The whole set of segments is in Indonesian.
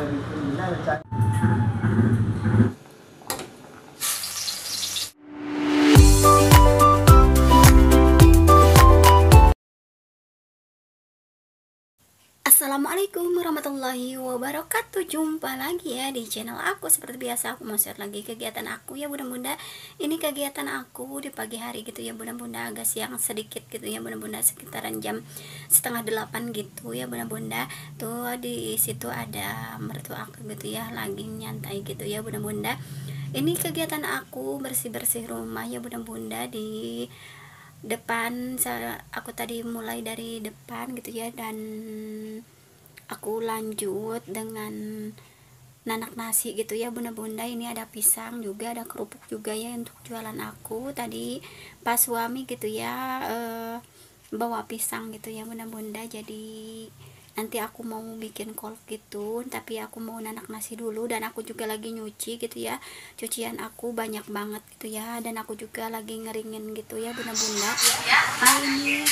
Assalamualaikum warahmatullahi wabarakatuh. Jumpa lagi ya di channel aku. Seperti biasa aku mau share lagi kegiatan aku ya bunda-bunda. Ini kegiatan aku di pagi hari gitu ya bunda-bunda, agak siang sedikit gitu ya bunda-bunda, sekitaran jam setengah 8 gitu ya bunda-bunda. Tuh di situ ada mertua aku gitu ya, lagi nyantai gitu ya bunda-bunda. Ini kegiatan aku bersih-bersih rumah ya bunda-bunda. Di depan aku tadi mulai dari depan gitu ya, dan aku lanjut dengan nanak nasi gitu ya bunda-bunda. Ini ada pisang juga, ada kerupuk juga ya untuk jualan aku. Tadi pas suami gitu ya bawa pisang gitu ya bunda-bunda, jadi nanti aku mau bikin kolak gitu, tapi aku mau nanak nasi dulu. Dan aku juga lagi nyuci gitu ya, cucian aku banyak banget gitu ya, dan aku juga lagi ngeringin gitu ya bunda-bunda. Nah ini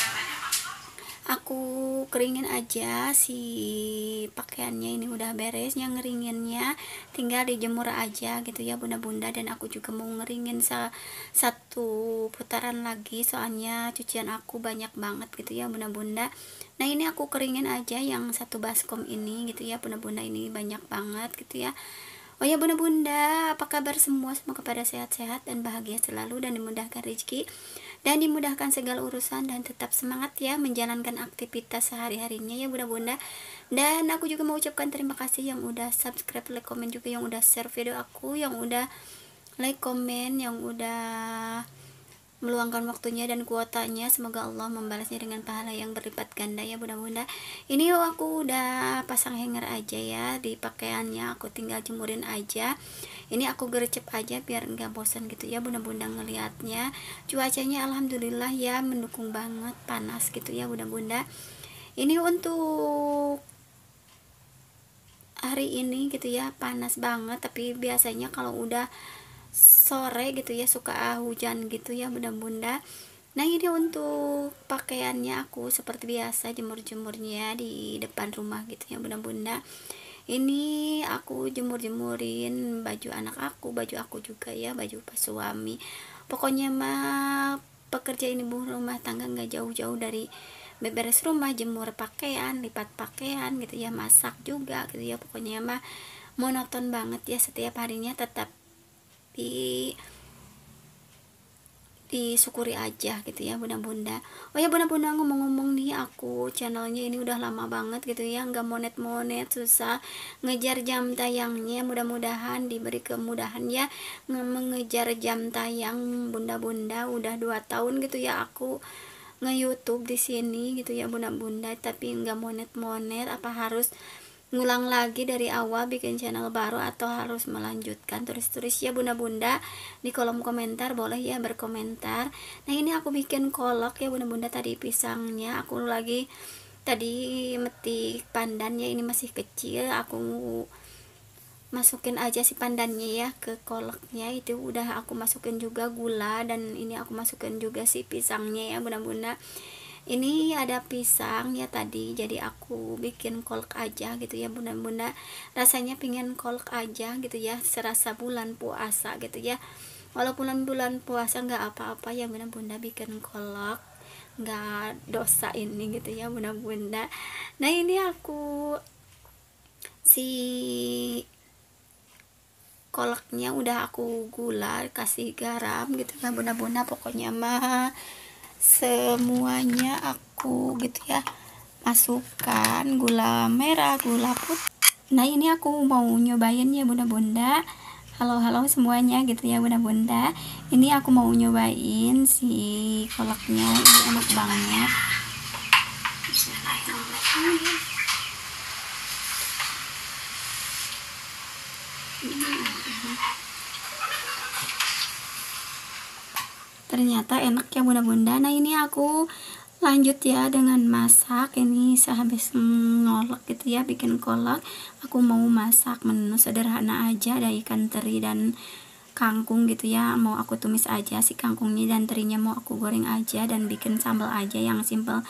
aku keringin aja si pakaiannya, ini udah beres, yang ngeringinnya tinggal dijemur aja gitu ya bunda-bunda. Dan aku juga mau ngeringin satu putaran lagi, soalnya cucian aku banyak banget gitu ya bunda-bunda. Nah ini aku keringin aja yang satu baskom ini gitu ya bunda-bunda, ini banyak banget gitu ya. Oh ya bunda-bunda, apa kabar semua? Semoga pada sehat-sehat dan bahagia selalu, dan dimudahkan rezeki dan dimudahkan segala urusan, dan tetap semangat ya menjalankan aktivitas sehari-harinya ya bunda-bunda. Dan aku juga mau ucapkan terima kasih yang udah subscribe, like, komen juga, yang udah share video aku, yang udah like, komen, yang udah meluangkan waktunya dan kuotanya. Semoga Allah membalasnya dengan pahala yang berlipat ganda ya bunda-bunda. Ini aku udah pasang hanger aja ya di pakaiannya, aku tinggal jemurin aja. Ini aku gercep aja biar enggak bosan gitu ya bunda-bunda ngelihatnya. Cuacanya alhamdulillah ya mendukung banget, panas gitu ya bunda-bunda. Ini untuk hari ini gitu ya, panas banget, tapi biasanya kalau udah sore gitu ya suka hujan gitu ya bunda-bunda. Nah ini untuk pakaiannya aku seperti biasa jemur-jemurnya di depan rumah gitu ya bunda-bunda. Ini aku jemur-jemurin baju anak aku, baju aku juga ya, baju pas suami. Pokoknya mah pekerjaan ibu rumah tangga nggak jauh-jauh dari beberes rumah, jemur pakaian, lipat pakaian gitu ya, masak juga gitu ya. Pokoknya mah monoton banget ya, setiap harinya tetap disyukuri aja gitu ya bunda-bunda. Oh ya bunda-bunda, ngomong-ngomong nih, aku channelnya ini udah lama banget gitu ya, nggak monet-monet, susah ngejar jam tayangnya. Mudah-mudahan diberi kemudahan ya mengejar jam tayang bunda-bunda. Udah 2 tahun gitu ya aku nge-YouTube di sini gitu ya bunda-bunda, tapi nggak monet-monet. Apa harus ngulang lagi dari awal bikin channel baru, atau harus melanjutkan? Tulis-tulis ya bunda-bunda di kolom komentar, boleh ya berkomentar. Nah ini aku bikin kolak ya bunda-bunda. Tadi pisangnya aku lagi tadi metik pandannya, ini masih kecil, aku masukin aja si pandannya ya ke kolaknya. Itu udah aku masukin juga gula, dan ini aku masukin juga si pisangnya ya bunda-bunda. Ini ada pisang ya tadi, jadi aku bikin kolak aja gitu ya bunda-bunda. Rasanya pingin kolak aja gitu ya, serasa bulan puasa gitu ya. Walaupun bulan puasa nggak apa-apa ya bunda-bunda, bikin kolak nggak dosa ini gitu ya bunda-bunda. Nah ini aku si kolaknya udah aku gula, kasih garam gitu ya bunda-bunda. Pokoknya mah semuanya aku gitu ya masukkan, gula merah, gula putih. Nah ini aku mau nyobain ya bunda-bunda. Halo semuanya gitu ya bunda-bunda, ini aku mau nyobain si kolaknya, ini enak banget. Bismillahirrahmanirrahim. Ternyata enak ya bunda-bunda. Nah ini aku lanjut ya dengan masak. Ini sehabis ngolek gitu ya, bikin kolak, aku mau masak menu sederhana aja, ada ikan teri dan kangkung gitu ya. Mau aku tumis aja si kangkungnya, dan terinya mau aku goreng aja, dan bikin sambal aja yang simple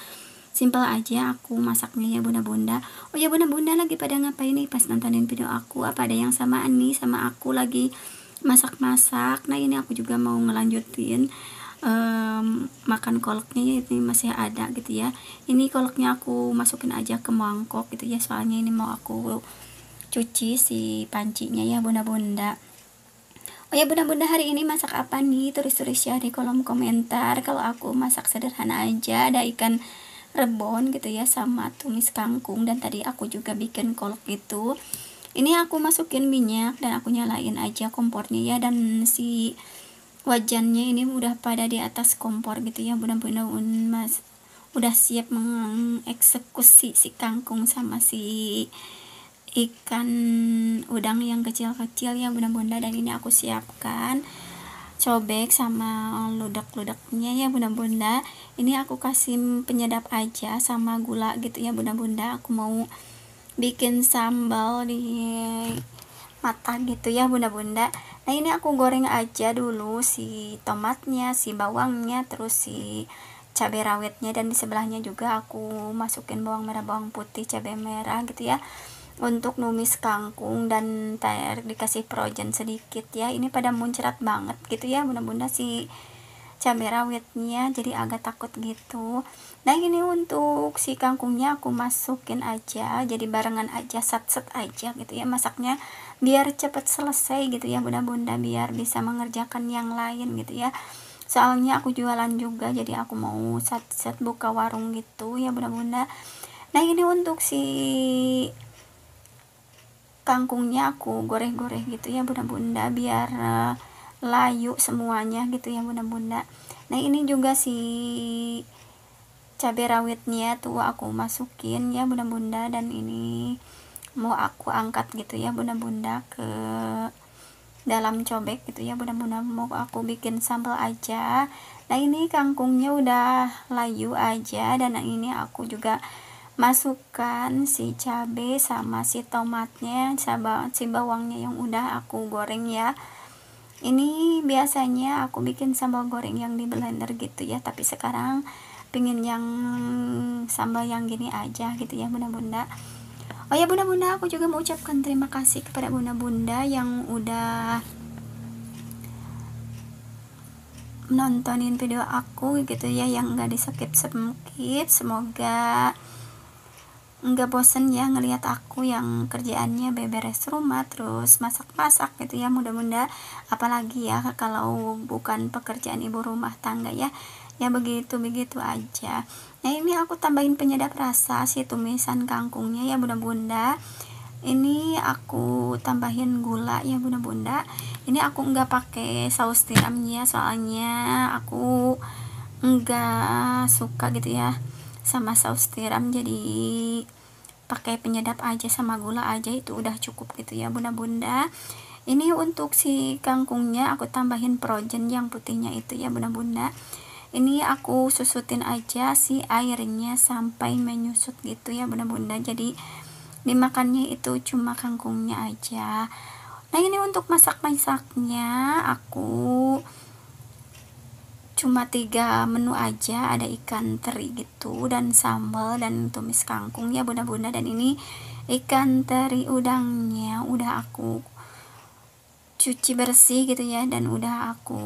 Simpel aja aku masaknya ya bunda-bunda. Oh ya bunda-bunda, lagi pada ngapain nih pas nontonin video aku? Apa ada yang samaan nih sama aku lagi masak-masak? Nah ini aku juga mau ngelanjutin makan kolaknya ya, ini masih ada gitu ya. Ini kolaknya aku masukin aja ke mangkok gitu ya, soalnya ini mau aku cuci si pancinya ya bunda-bunda. Oh ya bunda-bunda, hari ini masak apa nih? Tulis-tulis ya di kolom komentar. Kalau aku masak sederhana aja, ada ikan rebon gitu ya sama tumis kangkung, dan tadi aku juga bikin kolak gitu. Ini aku masukin minyak dan aku nyalain aja kompornya ya, dan si wajannya ini udah pada di atas kompor gitu ya bunda-bunda. Mas udah siap mengeksekusi si kangkung sama si ikan udang yang kecil-kecil ya bunda-bunda, dan ini aku siapkan cobek sama ludak-ludaknya ya bunda-bunda. Ini aku kasih penyedap aja sama gula gitu ya bunda-bunda. Aku mau bikin sambal di mata gitu ya bunda-bunda. Nah ini aku goreng aja dulu si tomatnya, si bawangnya, terus si cabai rawitnya, dan di sebelahnya juga aku masukin bawang merah, bawang putih, cabai merah gitu ya, untuk numis kangkung, dan dikasih projen sedikit ya. Ini pada muncrat banget gitu ya bunda-bunda si cabai rawitnya, jadi agak takut gitu. Nah ini untuk si kangkungnya aku masukin aja, jadi barengan aja, sat-set aja gitu ya masaknya, biar cepet selesai gitu ya bunda-bunda, biar bisa mengerjakan yang lain gitu ya. Soalnya aku jualan juga, jadi aku mau sat-set buka warung gitu ya bunda-bunda. Nah ini untuk si kangkungnya aku goreng-goreng gitu ya bunda-bunda, biar layu semuanya gitu ya bunda-bunda. Nah ini juga si cabai rawitnya tuh aku masukin ya bunda-bunda, dan ini mau aku angkat gitu ya bunda-bunda ke dalam cobek gitu ya bunda-bunda, mau aku bikin sambal aja. Nah ini kangkungnya udah layu aja, dan ini aku juga masukkan si cabai sama si tomatnya, si bawangnya yang udah aku goreng ya. Ini biasanya aku bikin sambal goreng yang di blender gitu ya, tapi sekarang pengen yang sambal yang gini aja gitu ya bunda-bunda. Oh ya bunda-bunda, aku juga mau ucapkan terima kasih kepada bunda-bunda yang udah nontonin video aku gitu ya, yang gak di skip. Semoga nggak bosen ya ngelihat aku yang kerjaannya beberes rumah terus masak-masak gitu ya bunda-bunda. Apalagi ya kalau bukan pekerjaan ibu rumah tangga ya, ya begitu aja. Nah ini aku tambahin penyedap rasa si tumisan kangkungnya ya bunda-bunda. Ini aku tambahin gula ya bunda-bunda. Ini aku nggak pakai saus tiramnya, soalnya aku nggak suka gitu ya sama saus tiram, jadi pakai penyedap aja sama gula aja itu udah cukup gitu ya bunda-bunda. Ini untuk si kangkungnya aku tambahin projen yang putihnya itu ya bunda-bunda. Ini aku susutin aja si airnya sampai menyusut gitu ya bunda-bunda, jadi dimakannya itu cuma kangkungnya aja. Nah ini untuk masak-masaknya aku cuma 3 menu aja, ada ikan teri gitu, dan sambal, dan tumis kangkung ya bunda-bunda. Dan ini ikan teri udangnya udah aku cuci bersih gitu ya, dan udah aku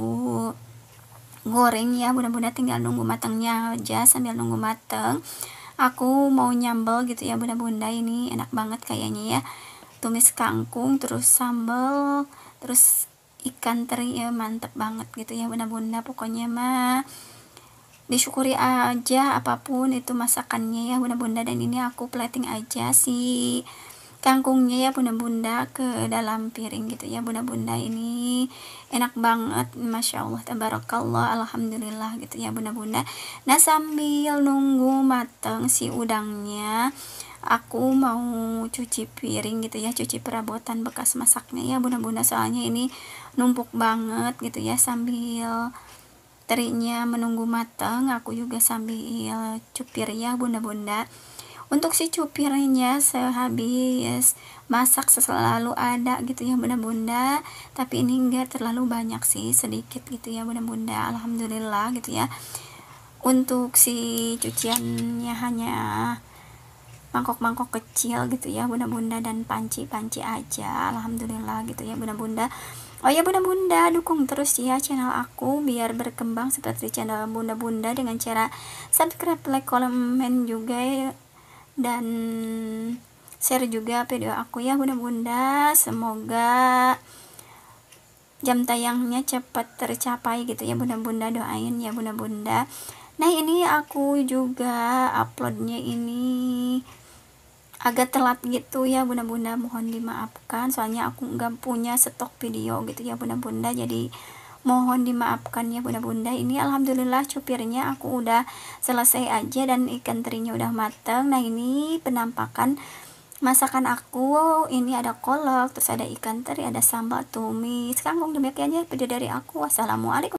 goreng ya bunda-bunda, tinggal nunggu matangnya aja. Sambil nunggu mateng aku mau nyambel gitu ya bunda-bunda. Ini enak banget kayaknya ya, tumis kangkung terus sambal terus ikan teri ya, mantep banget gitu ya bunda-bunda. Pokoknya mah disyukuri aja apapun itu masakannya ya bunda-bunda. Dan ini aku plating aja si kangkungnya ya bunda-bunda ke dalam piring gitu ya bunda-bunda. Ini enak banget, masya Allah, tabarakallah, alhamdulillah gitu ya bunda-bunda. Nah sambil nunggu mateng si udangnya, aku mau cuci piring gitu ya, cuci perabotan bekas masaknya ya bunda-bunda, soalnya ini numpuk banget gitu ya. Sambil terinya menunggu matang, aku juga sambil cupir ya bunda-bunda. Untuk si cupirnya sehabis masak selalu ada gitu ya bunda-bunda, tapi ini enggak terlalu banyak sih, sedikit gitu ya bunda-bunda, alhamdulillah gitu ya. untuk si cuciannya hanya mangkok-mangkok kecil gitu ya bunda-bunda, dan panci-panci aja, alhamdulillah gitu ya bunda-bunda. Oh ya bunda-bunda, dukung terus ya channel aku biar berkembang seperti channel bunda-bunda dengan cara subscribe, like, komen juga ya, dan share juga video aku ya bunda-bunda. Semoga jam tayangnya cepat tercapai gitu ya bunda-bunda, doain ya bunda-bunda. Nah ini aku juga uploadnya ini agak telat gitu ya bunda-bunda, mohon dimaafkan soalnya aku nggak punya stok video gitu ya bunda-bunda, jadi mohon dimaafkan ya bunda-bunda. Ini alhamdulillah cupirnya aku udah selesai aja dan ikan terinya udah mateng. Nah ini penampakan masakan aku, ini ada kolak, terus ada ikan teri, ada sambal tumis kangkung. Demikiannya video dari aku. Wassalamualaikum.